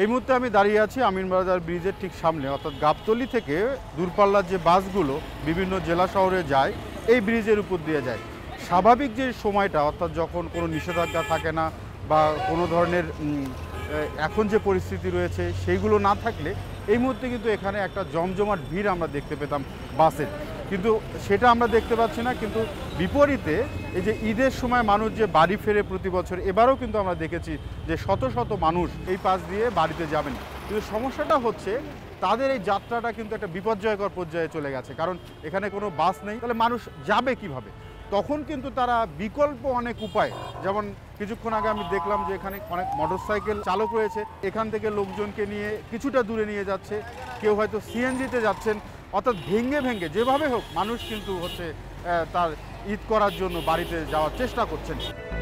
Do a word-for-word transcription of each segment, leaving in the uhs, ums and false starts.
এই মুহূর্তে আমি দাঁড়িয়ে আছি আমিনবাজার ব্রিজের ঠিক সামনে, অর্থাৎ গাবতলী থেকে দূরপাল্লার যে বাসগুলো বিভিন্ন জেলা শহরে যায় এই ব্রিজের উপর দিয়ে যায়। স্বাভাবিক যে সময়টা, অর্থাৎ যখন কোনো নিষেধাজ্ঞা থাকে না বা কোনো ধরনের এখন যে পরিস্থিতি রয়েছে সেইগুলো না থাকলে এই মুহূর্তে কিন্তু এখানে একটা জমজমাট ভিড় আমরা দেখতে পেতাম বাসের, কিন্তু সেটা আমরা দেখতে পাচ্ছি না। কিন্তু বিপরীতে এই যে ঈদের সময় মানুষ যে বাড়ি ফেরে প্রতি বছর, এবারও কিন্তু আমরা দেখেছি যে শত শত মানুষ এই পাশ দিয়ে বাড়িতে যাবেন। কিন্তু সমস্যাটা হচ্ছে তাদের এই যাত্রাটা কিন্তু একটা বিপর্যয়কর পর্যায়ে চলে গেছে, কারণ এখানে কোনো বাস নেই, তাহলে মানুষ যাবে কিভাবে? তখন কিন্তু তারা বিকল্প অনেক উপায়, যেমন কিছুক্ষণ আগে আমি দেখলাম যে এখানে অনেক মোটরসাইকেল চালক রয়েছে, এখান থেকে লোকজনকে নিয়ে কিছুটা দূরে নিয়ে যাচ্ছে, কেউ হয়তো সিএনজিতে যাচ্ছেন, অর্থাৎ ভেঙ্গে ভেঙ্গে যেভাবে হোক মানুষ কিন্তু হচ্ছে তার ঈদ করার জন্য বাড়িতে যাওয়ার চেষ্টা করছেন।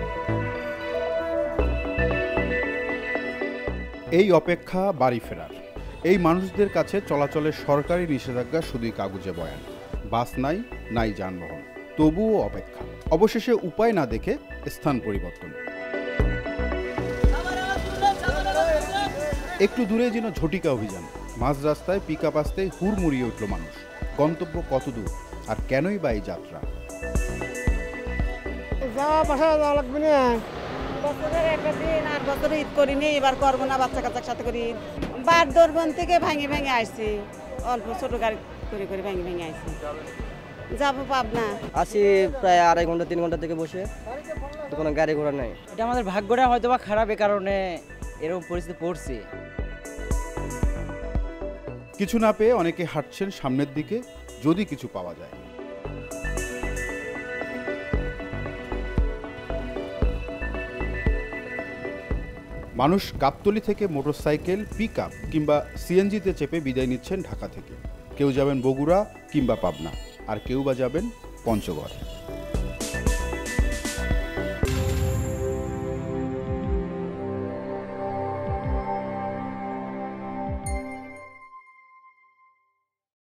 এই অপেক্ষা বাড়ি ফেরার, এই মানুষদের কাছে চলাচলের সরকারি নিষেধাজ্ঞা শুধুই কাগজে বয়ান, বাস নাই, নাই যানবাহন, তবুও অপেক্ষা। অবশেষে উপায় না দেখে স্থান পরিবর্তন। একটু দূরে যেন ঝটিকা অভিযান, মাঝ রাস্তায় পিক আপ আসতেই হুড়মুড়িয়ে উঠল মানুষ। গন্তব্য কত দূর আর কেনই বা এই যাত্রা? ঈদ করিনি, এবার করবো না, বাচ্চা কাচ্চার সাথে করি। বারদরবন থেকে ভাঙে ভাঙে আসছি, অল্প ছোট গাড়ি করে করে ভাঙে ভাঙে আসছি। যাবো পাবনা, আসি প্রায় আড়াই ঘন্টা তিন ঘন্টা থেকে বসে, তো কোনো গাড়ি ঘোড়া নাই। এটা আমাদের ভাগ্যটা হয়তো বা খারাপ, এ কারণে এরকম পরিস্থিতি পড়ছে। কিছু না পেয়ে অনেকে হাঁটছেন সামনের দিকে, যদি কিছু পাওয়া যায়। মানুষ গাবতলী থেকে মোটরসাইকেল, পিক আপ কিংবা সিএনজিতে চেপে বিদায় নিচ্ছেন ঢাকা থেকে। কেউ যাবেন বগুড়া কিংবা পাবনা, আর কেউ বা যাবেন পঞ্চগড়।